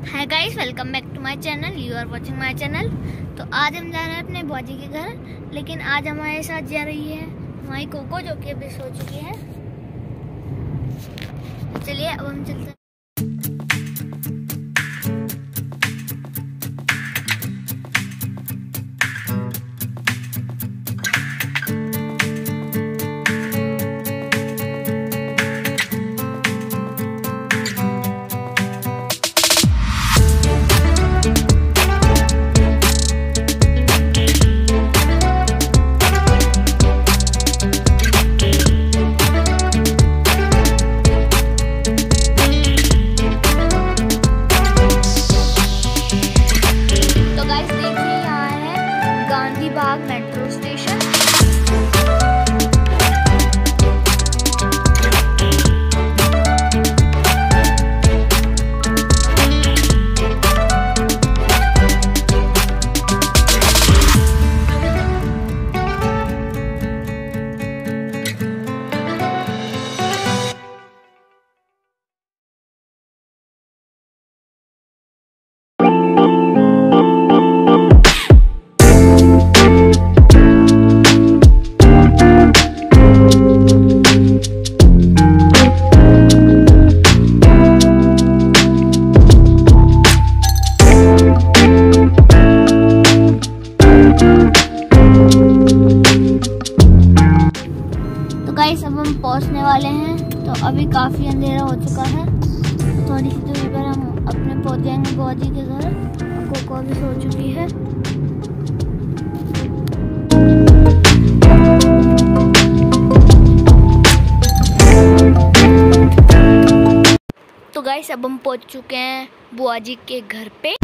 Hi guys, welcome back to my channel. You are watching my channel. तो आज हम जा रहे हैं अपने बुआ जी के घर, लेकिन आज हमारे साथ जा रही है हमारी कोको, जो कि अभी सो चुकी है। तो चलिए अब हम चलते हैं। Gandhi Bagh metro station. Guys अब हम पहुंचने वाले हैं। तो अभी काफ़ी अंधेरा हो चुका है। थोड़ी सी दूरी पर हम अपने पहुंच जाएंगे बुआ जी के घर। कोको अभी सो चुकी है। तो गाइस अब हम पहुंच चुके हैं बुआ जी के घर पे।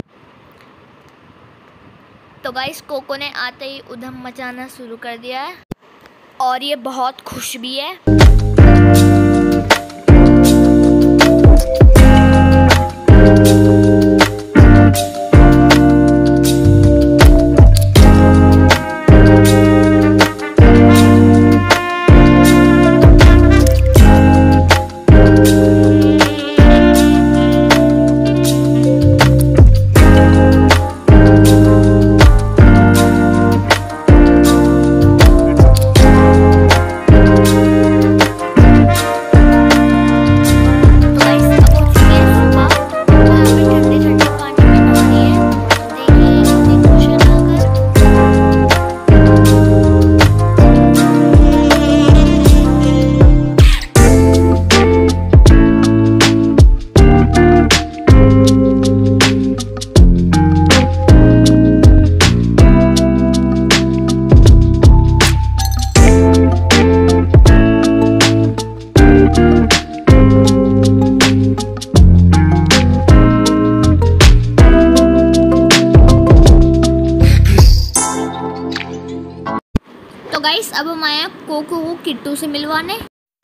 तो गाइस कोको ने आते ही उधम मचाना शुरू कर दिया है और ये बहुत खुश भी है। तो गाइस अब हम आए हैं कोको को किट्टू से मिलवाने।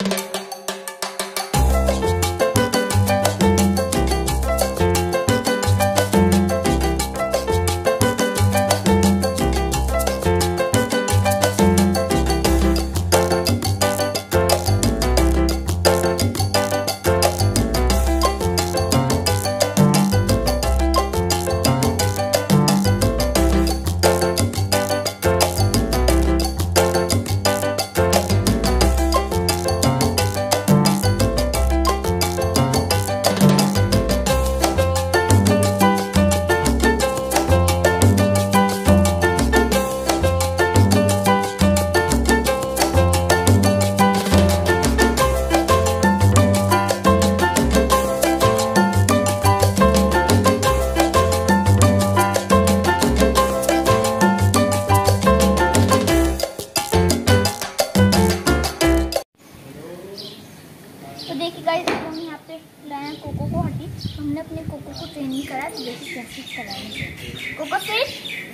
तो देखिए गाइस, अब हम यहाँ पे लाए हैं कोको को हड्डी। हमने अपने कोको को ट्रेनिंग करा, तो देखिए कैसे कराएंगे। Coco sit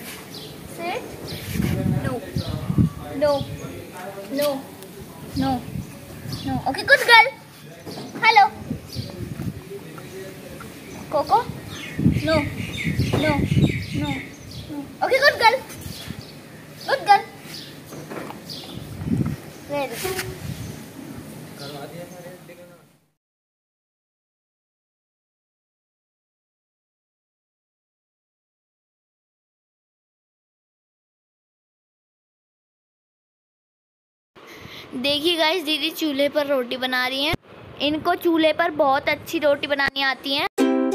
sit, no no no no no. Okay good girl. Hello Coco, no no no no. Okay good girl, good girl. Very good. देखिए गाइस, दीदी चूल्हे पर रोटी बना रही हैं। इनको चूल्हे पर बहुत अच्छी रोटी बनानी आती है।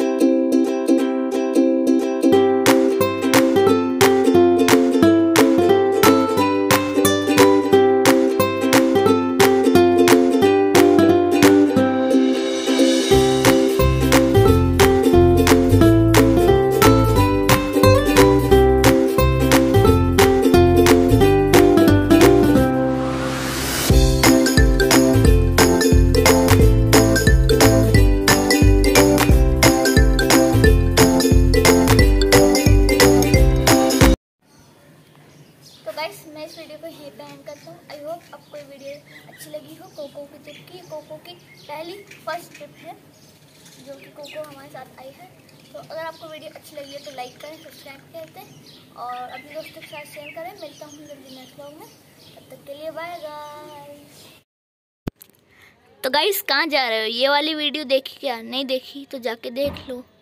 गाइस, मैं इस वीडियो को यहीं पे एंड करता हूँ। आई होप आपको ये वीडियो अच्छी लगी हो। कोको की ट्रिप की, कोको की फर्स्ट ट्रिप है जो कि कोको हमारे साथ आई है। तो अगर आपको वीडियो अच्छी लगी है तो लाइक करें, सब्सक्राइब करें और अपने दोस्तों के साथ शेयर करें। मिलता हूँ जल्दी नेक्स्ट व्लॉग में, तब तक के लिए बाय गाइस। तो गाइस, कहाँ जा रहे हो? ये वाली वीडियो देखी क्या? नहीं देखी तो जाके देख लो।